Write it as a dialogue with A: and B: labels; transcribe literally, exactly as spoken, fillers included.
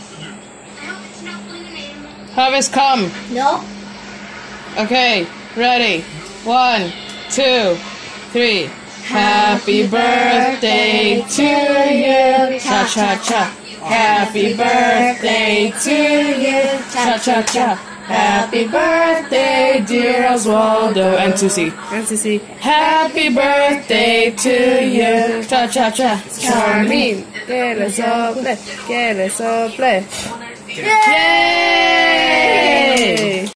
A: Harvest, come.
B: No.
A: Okay, ready. One, two, three. Happy birthday to you. Cha cha cha. Happy birthday to you. Cha cha cha. Happy birthday, dear Ozwaldo. And Susie. And Susie. Happy birthday to you. Cha cha cha. Charmin. Que le sople. Que le sople. Yay!